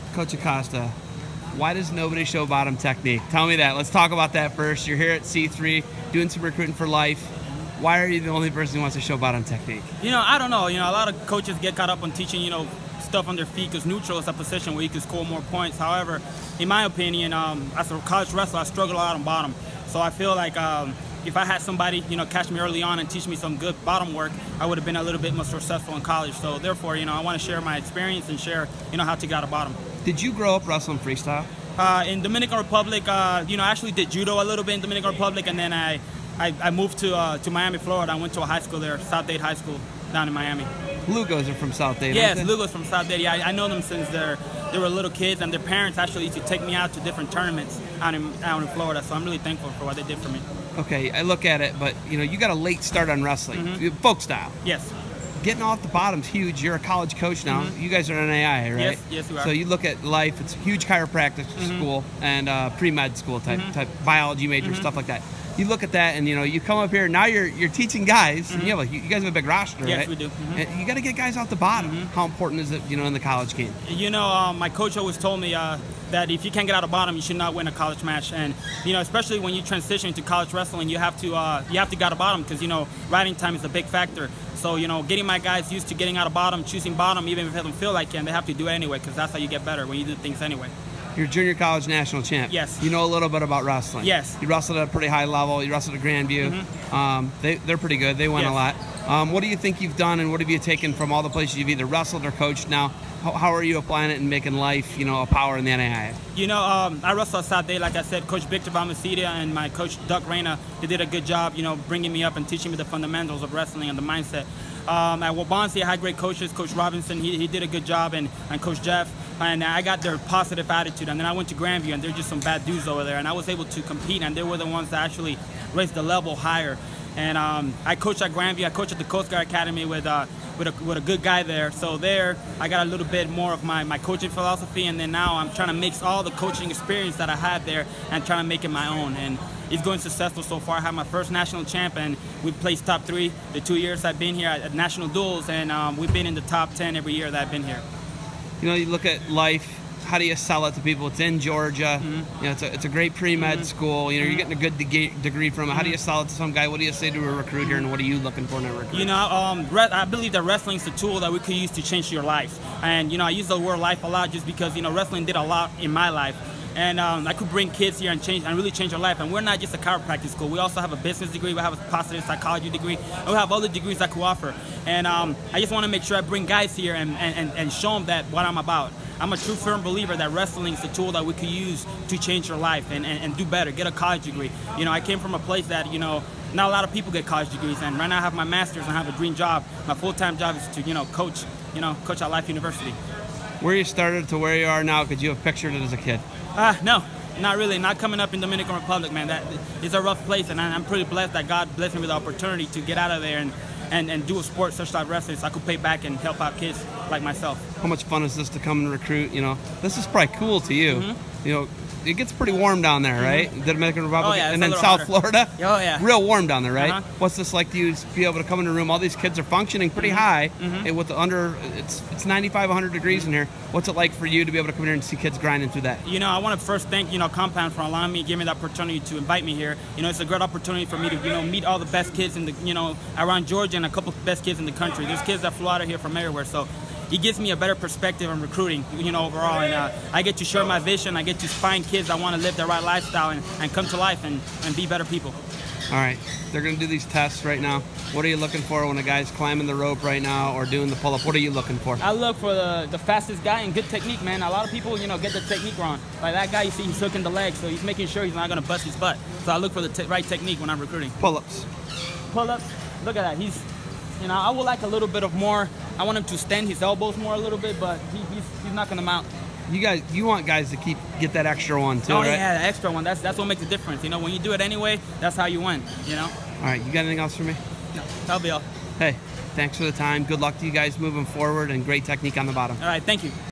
Coach Acosta, why does nobody show bottom technique? Tell me that. Let's talk about that first. You're here at C3 doing some recruiting for life. Why are you the only person who wants to show bottom technique? I don't know. A lot of coaches get caught up on teaching, stuff on their feet because neutral is a position where you can score more points. However, in my opinion, as a college wrestler, I struggle a lot on bottom. So I feel like if I had somebody, catch me early on and teach me some good bottom work, I would have been a little bit more successful in college. So therefore, I want to share my experience and share, how to get out of bottom. Did you grow up wrestling freestyle? In Dominican Republic, I actually did judo a little bit in Dominican Republic, and then I moved to Miami, Florida. I went to a high school there, South Dade High School, down in Miami. Lugos are from South Dade. Yes, Lugos from South Dade. Yeah, I know them since they were little kids, and their parents actually used to take me out to different tournaments out in Florida. So I'm really thankful for what they did for me. Okay, I look at it, but you got a late start on wrestling, folk style. Yes. Getting off the bottom's huge. You're a college coach now. You guys are an NAI, right? Yes, we are. So you look at life. It's a huge chiropractic school and pre-med school type biology major, stuff like that. You look at that, and you come up here. Now you're teaching guys. And you guys have a big roster, yes, right? we do. And you got to get guys off the bottom. How important is it, in the college game? My coach always told me that if you can't get out of bottom, you should not win a college match. And especially when you transition to college wrestling, you have to get out of bottom because riding time is a big factor. So getting my guys used to getting out of bottom, choosing bottom, even if they don't feel like it, and they have to do it anyway because that's how you get better when you do things anyway. You're junior college national champ. Yes. You know a little bit about wrestling. Yes. You wrestled at a pretty high level. You wrestled at Grandview. They're pretty good. They win a lot. What do you think you've done, and what have you taken from all the places you've either wrestled or coached now? How are you applying it and making life, a power in the NAIA? I wrestled at South Day, like I said. Coach Victor Balmaceda and my coach Doug Reyna, they did a good job, bringing me up and teaching me the fundamentals of wrestling and the mindset. At Waubonsie, I had great coaches. Coach Robinson, he did a good job, and Coach Jeff. And I got their positive attitude. And then I went to Grandview, and they're just some bad dudes over there. And I was able to compete, and they were the ones that actually raised the level higher. And I coached at Grandview. I coached at the Coast Guard Academy with a good guy there. So there, I got a little bit more of my coaching philosophy. And then now I'm trying to mix all the coaching experience that I had there and trying to make it my own. And it's going successful so far. I have my first national champ, and we placed top 3 the 2 years I've been here at national duels. And we've been in the top 10 every year that I've been here. You look at life. How do you sell it to people? It's in Georgia. It's a great pre-med school. You're getting a good degree from it. How do you sell it to some guy? What do you say to a recruit here, and what are you looking for in a recruit? I believe that wrestling is a tool that we could use to change your life. And I use the word life a lot just because wrestling did a lot in my life. And I could bring kids here and really change their life. And we're not just a chiropractic school. We also have a business degree. We have a positive psychology degree. And we have other degrees that could offer. And I just want to make sure I bring guys here and show them that what I'm about. I'm a true firm believer that wrestling is a tool that we could use to change your life and do better, get a college degree. I came from a place that, not a lot of people get college degrees. And right now I have my master's and I have a dream job. My full-time job is to, coach at Life University. Where you started to where you are now, could you have pictured it as a kid? No, not really. Not coming up in Dominican Republic, man. That is a rough place, and I'm pretty blessed that God blessed me with the opportunity to get out of there and do a sport such like wrestling, so I could pay back and help out kids like myself. How much fun is this to come and recruit? This is probably cool to you. It gets pretty warm down there, right? The Dominican Republic, and then South Florida. Oh yeah, real warm down there, right? What's this like to you to be able to come in a room? All these kids are functioning pretty high, and with it's 95, 100 degrees in here. What's it like for you to be able to come in here and see kids grinding through that? I want to first thank Compound for allowing me, giving me the opportunity to invite me here. It's a great opportunity for me to meet all the best kids in the around Georgia and a couple of best kids in the country. There's kids that flew out of here from everywhere, so it gives me a better perspective on recruiting, overall. And I get to share my vision. I get to find kids that want to live the right lifestyle and come to life and be better people. All right, they're going to do these tests right now. What are you looking for when a guy's climbing the rope right now or doing the pull-up? What are you looking for? I look for the fastest guy and good technique, man. A lot of people, get the technique wrong. Like that guy, you see, he's hooking the leg, so he's making sure he's not going to bust his butt. So I look for the right technique when I'm recruiting. Pull-ups. Pull-ups. Look at that. He's, I would like a little bit of more. I want him to stand his elbows more a little bit, but he's not going to mount. You want guys to get that extra one too, right? Oh yeah, the extra one. That's what makes a difference. When you do it anyway, that's how you win. All right, you got anything else for me? No, that'll be all. Hey, thanks for the time. Good luck to you guys moving forward, and great technique on the bottom. All right, thank you.